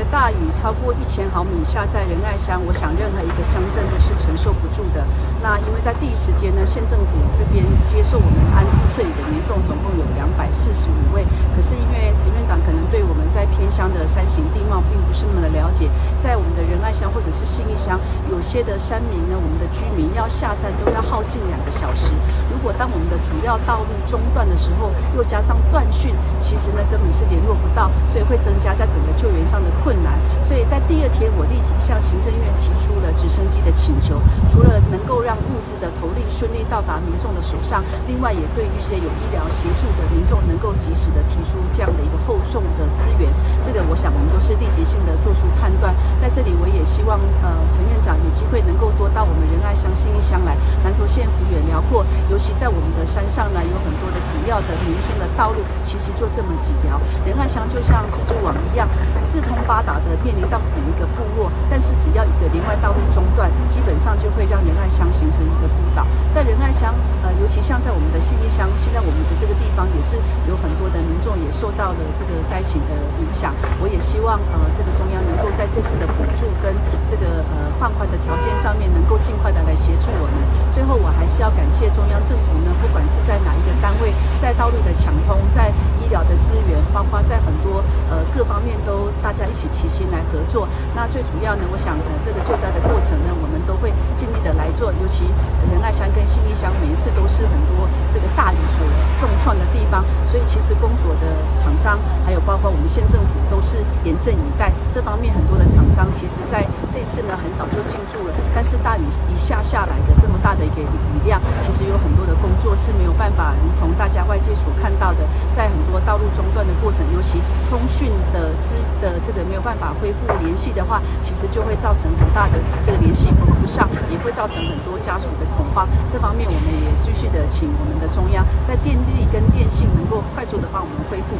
大雨超过1000毫米下在仁爱乡，我想任何一个乡镇都是承受不住的。那因为在第一时间呢，县政府这边接受我们安置撤离的民众总共有245位，可是因为陈院长可能对我们在偏乡的山形地貌并不是那么的了解，在我们的仁爱乡或者是信义乡，有些的山民呢，我们的居民要下山都要耗尽2个小时。如果当我们的主要道路中断的时候，又加上断讯，其实呢根本是联络不到，所以会增加在整个救援上的困难。所以在第2天，我立即向行政院提出了直升机的请求，除了能够让物资的投递顺利到达民众的手上，另外也对一些有医疗协助的民众能够及时的提出这样的一个后送的资源。这个我想我们都是立即性的做出判断。在这里，我也希望陈院长有机会能够多到我们仁爱乡、信义乡来。南投县幅员辽阔，尤其在我们的山上呢，有很多的主要的民生的道路，其实就这么几条。仁爱乡就像蜘蛛网一样，四通八达的面临到每一个部落，但是只要一个连外道路中断，基本上就会让仁爱乡形成一个孤岛。在仁爱乡，尤其像在我们的信义乡，现在我们的这个地方也是有很多的民众也受到了这个灾情的影响。我也希望这个中央能够在这次的补助跟这个放宽的条件上面，能够尽快的来协助我们。最后，我还是要感谢中央政府呢，不管是在哪一个单位，在道路的抢通，在医疗的资源，包括在很多各方面都大家一起齐心来合作。那最主要呢，我想这个救灾的过程呢，我们都会尽力的来做。尤其仁爱乡跟信义乡每一次都是很多这个大雨所重创的地方，所以其实公所的厂商，还有包括我们县政府都是严阵以待。这方面很多的厂商其实在这次呢很早就进驻了，但是大雨一下来的这么大的一个雨量，其实有很多的工作是没有办法如同大家外界所看到的，在很多道路中断的过程，尤其通讯的这个没有办法恢复联系的话，其实就会造成很大的这个联系不上，也会造成很多家属的恐慌。这方面我们也继续的请我们的中央在电力跟电信能够快速的帮我们恢复。